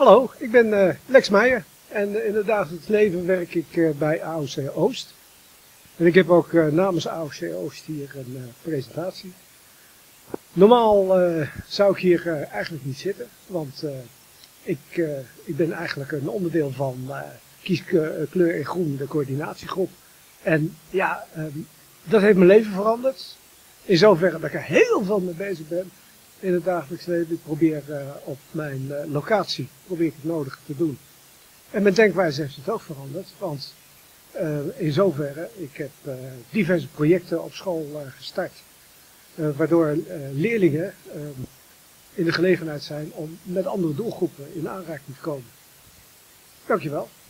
Hallo, ik ben Lex Meijer en in het dagelijks leven werk ik bij AOC Oost. En ik heb ook namens AOC Oost hier een presentatie. Normaal zou ik hier eigenlijk niet zitten, want ik ben eigenlijk een onderdeel van Kies Kleur in Groen, de coördinatiegroep. En ja, dat heeft mijn leven veranderd. In zoverre dat ik er heel veel mee bezig ben in het dagelijks leven. Ik probeer op mijn locatie het nodige te doen. En mijn denkwijze heeft het ook veranderd, want in zoverre, ik heb diverse projecten op school gestart. Waardoor leerlingen in de gelegenheid zijn om met andere doelgroepen in aanraking te komen. Dankjewel.